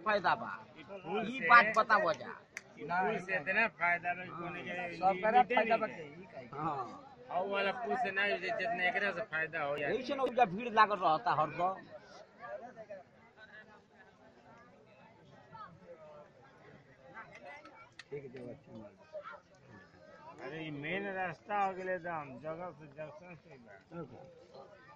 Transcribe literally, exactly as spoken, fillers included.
फायदा बा ई बात बताओ जा पुल से इतना फायदा बा कोने के सब करे फायदा बा के हां और वाला पुल से नहीं जितना एकरा से फायदा हो जाए ऐसे न भीड़ लागल रहता हरदम। अरे मेन रास्ता हो गए दाम जगह से जंक्शन से